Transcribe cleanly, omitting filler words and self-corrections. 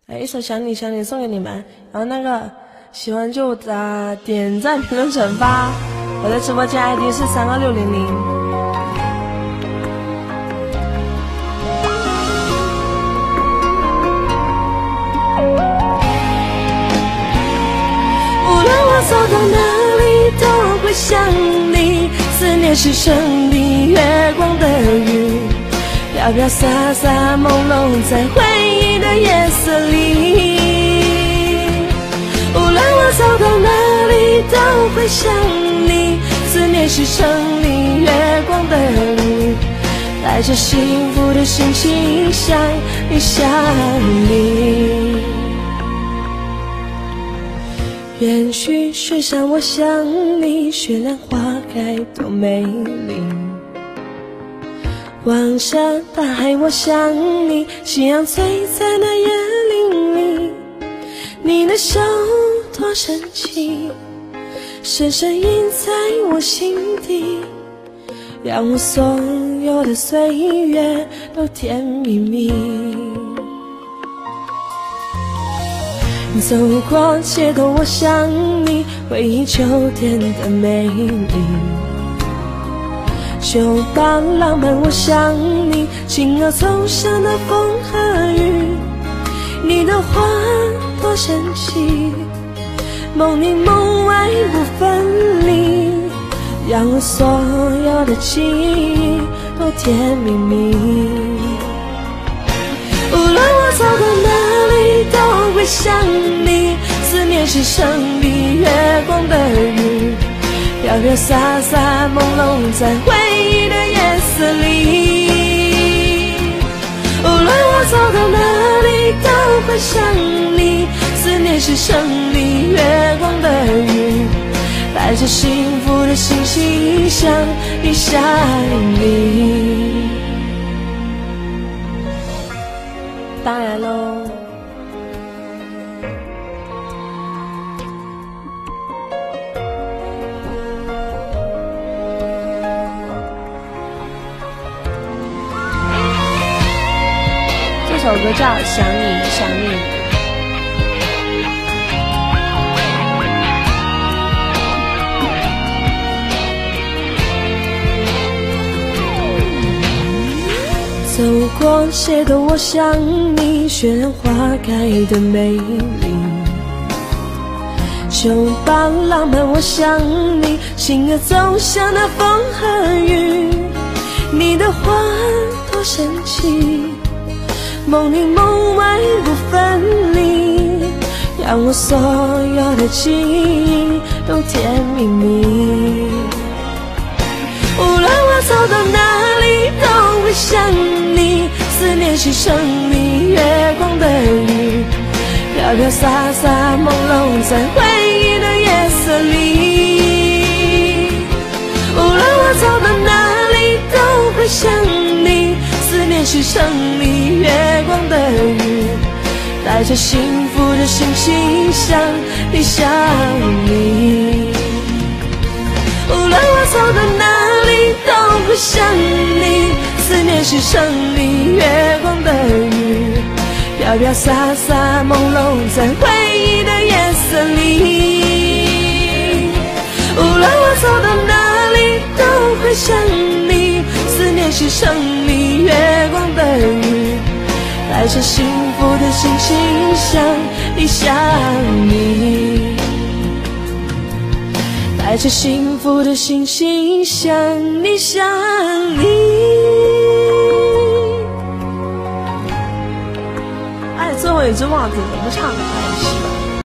一首想你想你送给你们，然后那个喜欢就点赞评论转发，我的直播间 ID 是32600。走到哪里都会想你，思念是胜利月光的雨，飘飘洒洒朦胧在回忆的夜色里。无论我走到哪里都会想你，思念是胜利月光的雨，带着幸福的心情想你想你。也许世上我想你，雪莲花开多美丽。望着大海我想你，夕阳璀璨的夜淋漓。你的手多神奇，深深印在我心底，让我所有的岁月都甜蜜蜜。走过街头我想你，回忆秋天的美丽。酒吧浪漫我想你，轻而走向的风和雨。你的话多神奇，梦里梦外不分离，让我所有的记忆都甜蜜蜜。无论我走到哪里都会想你，思念是胜利月光的雨，飘飘洒洒朦胧在回忆的夜色里。无论我走到哪里都会想你，思念是胜利月光的雨，带着幸福的心情想你想你。当然喽，这首歌叫《想你想你》。走过街头我想你，雪莲花开的美丽。酒吧浪漫我想你，轻而走向那风和雨。你的话多神奇，梦里梦外不分离，让我所有的记忆都甜蜜蜜。无论我走到哪里都会想你，思念是胜利月光的雨，飘飘洒洒朦胧在回忆的夜色里。无论我走到哪里都会想你，思念是胜利月光的雨，带着幸福的心情想你想你。无论我走到哪里都会想你，思念是胜利月光的雨，飘飘洒洒朦胧在回忆的夜色里。无论我走到哪里都会想你，思念是胜利月光的雨，带着幸福的心情想你想你，带着幸福的心情想你想你。哎，最后一句忘记怎么唱的，哎，是吧？